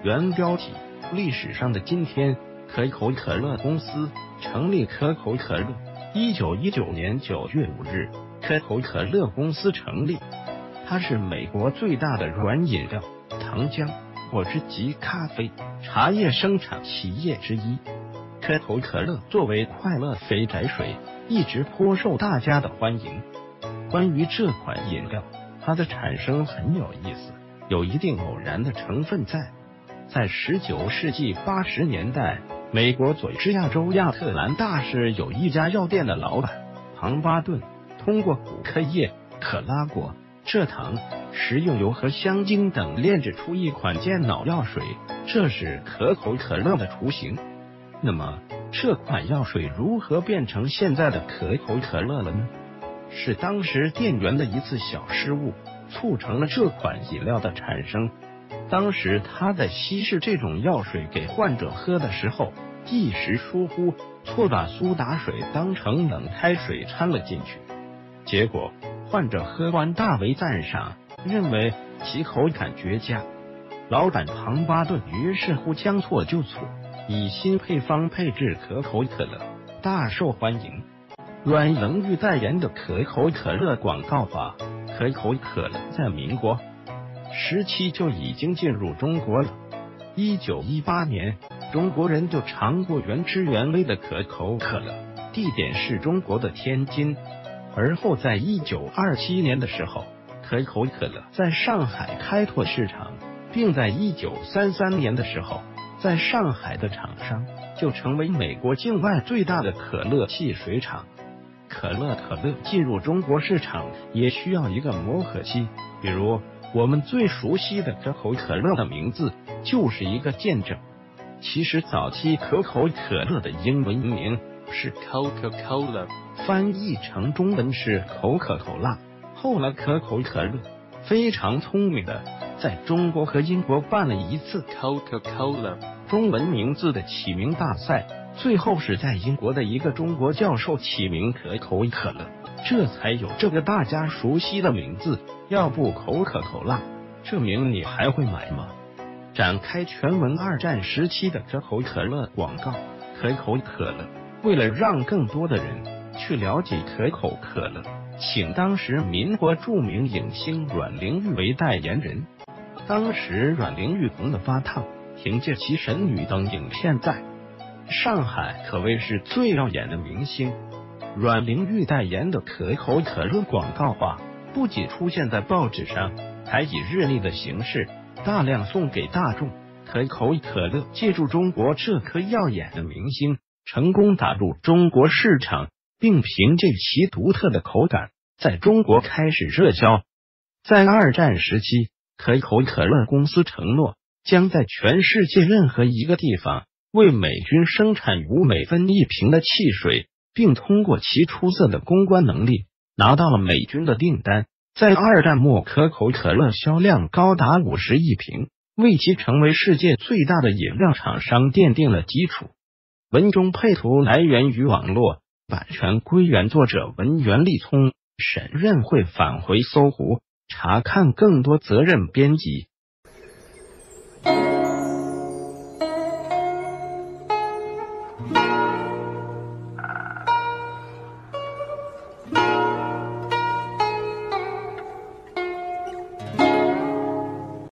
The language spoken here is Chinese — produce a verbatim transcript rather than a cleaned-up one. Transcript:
原标题：历史上的今天，可口可乐公司成立。可口可乐，一九一九年九月五日，可口可乐公司成立。它是美国最大的软饮料、糖浆、果汁及咖啡、茶叶生产企业之一。可口可乐作为快乐肥宅水，一直颇受大家的欢迎。关于这款饮料，它的产生很有意思，有一定偶然的成分在。在十九世纪八十年代，美国佐治亚州亚特兰大市有一家药店的老板庞巴顿，通过古柯叶、可拉果、蔗糖、食用油和香精等炼制出一款健脑药水，这是可口可乐的雏形。那么，这款药水如何变成现在的可口可乐了呢？是当时店员的一次小失误，促成了这款饮料的产生。当时他在稀释这种药水给患者喝的时候，一时疏忽，错把苏打水当成冷开水掺了进去。结果患者喝完大为赞赏，认为其口感绝佳。老板庞巴顿于是乎将错就错，以新配方配制可口可乐，大受欢迎。阮玲玉代言的可口可乐广告话：可口可乐在民国时期就已经进入中国了。一九一八年，中国人就尝过原汁原味的可口可乐，地点是中国的天津。而后在一九二七年的时候，可口可乐在上海开拓市场，并在一九三三年的时候，在上海的厂商就成为美国境外最大的可乐汽水厂。可乐可乐进入中国市场也需要一个磨合期，比如我们最熟悉的可口可乐的名字就是一个见证。其实早期可口可乐的英文名是 Coca-Cola， 翻译成中文是口可口辣。后来可口可乐非常聪明的在中国和英国办了一次 Coca-Cola 中文名字的起名大赛，最后是在英国的一个中国教授起名可口可乐，这才有这个大家熟悉的名字。要不口可口辣这名你还会买吗？展开全文二战时期的可口可乐广告。可口可乐为了让更多的人去了解可口可乐，请当时民国著名影星阮玲玉为代言人。当时阮玲玉红得发烫，凭借其神女等影片在上海可谓是最耀眼的明星。阮玲玉代言的可口可乐广告话不仅出现在报纸上，还以日历的形式大量送给大众。可口可乐借助中国这颗耀眼的明星，成功打入中国市场，并凭借其独特的口感在中国开始热销。在二战时期，可口可乐公司承诺将在全世界任何一个地方为美军生产五美分一瓶的汽水，并通过其出色的公关能力拿到了美军的订单。在二战末，可口可乐销量高达五十亿瓶，为其成为世界最大的饮料厂商奠定了基础。文中配图来源于网络，版权归原作者文源立聪。审认会返回搜狐查看更多责任编辑。